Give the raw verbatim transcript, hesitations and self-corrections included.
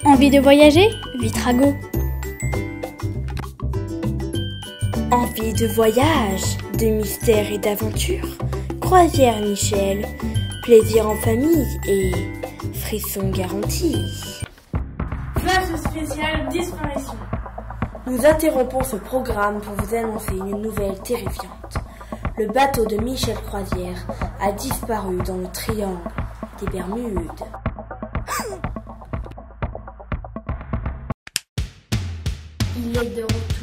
Envie de voyager? Vitrago. Envie de voyage, de mystère et d'aventure? Croisière Michel, plaisir en famille et frissons garantis. Flash spécial disparition. Nous interrompons ce programme pour vous annoncer une nouvelle terrifiante. Le bateau de Michel Croisière a disparu dans le triangle des Bermudes. Il est de retour.